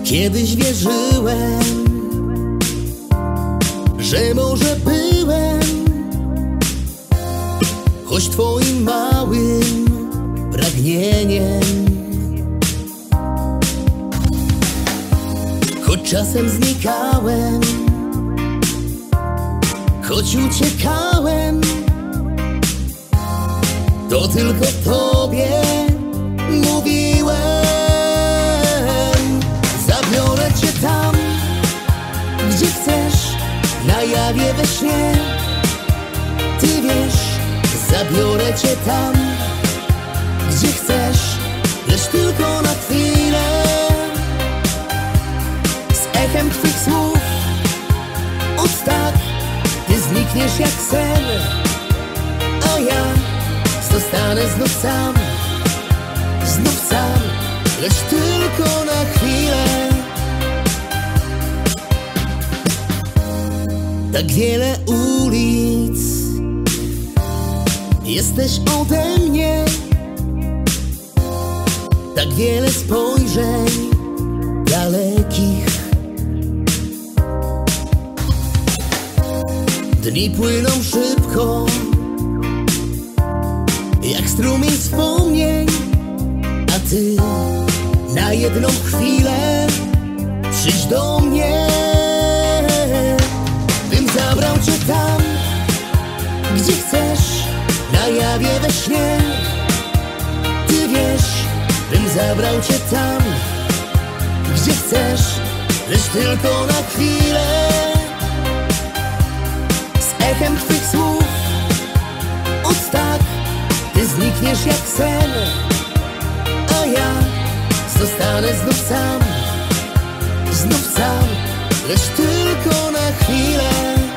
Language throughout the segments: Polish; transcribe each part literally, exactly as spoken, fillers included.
Kiedyś wierzyłem, że może byłem choć twoim małym pragnieniem. Choć czasem znikałem, choć uciekałem, to tylko tobie mówiłem. Zabiorę cię tam, gdzie chcesz, na jawie we śnie. Ty wiesz, zabiorę cię tam, gdzie chcesz, lecz tylko na chwilę. Z echem twych słów, od tak, ty znikniesz jak sen, a ja zostanę znów sam, znów sam, lecz tylko na chwilę. Tak wiele ulic jesteś ode mnie, tak wiele spojrzeń dalekich. Dni płyną szybko, jak strumień wspomnień, a ty na jedną chwilę przyjdź do mnie. Bym zabrał cię tam, gdzie chcesz, na jawie we śnie. Ty wiesz, bym zabrał cię tam, gdzie chcesz, lecz tylko na chwilę. Z echem twych słów, od tak, ty znikniesz jak sen, a ja zostanę znów sam, znów sam, lecz tylko na chwilę.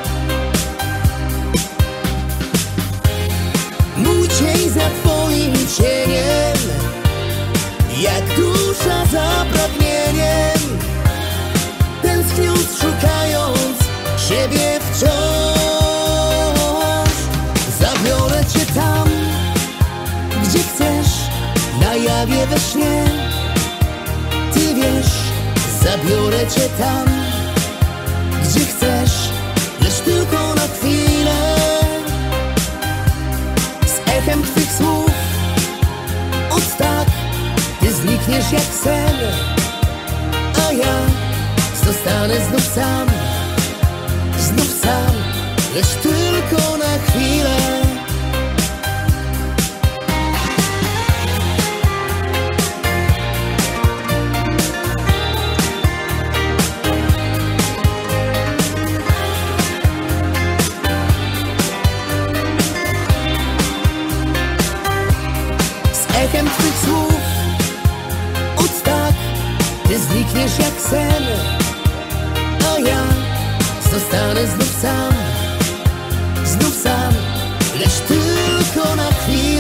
Mój cień za twoim cieniem, jak dusza za pragnieniem, tęskniąc, szukając siebie wciąż. Zabiorę cię tam, gdzie chcesz, na jawie we śnie. Ty wiesz, zabiorę cię tam, gdzie chcesz, lecz tylko na chwilę. Z echem twych słów, od tak, ty znikniesz jak sen, a ja zostanę znów sam, znów sam, lecz tylko na chwilę. Echem twych słów, od tak, ty znikniesz jak sen, a ja zostanę znów sam, znów sam, lecz tylko na chwilę.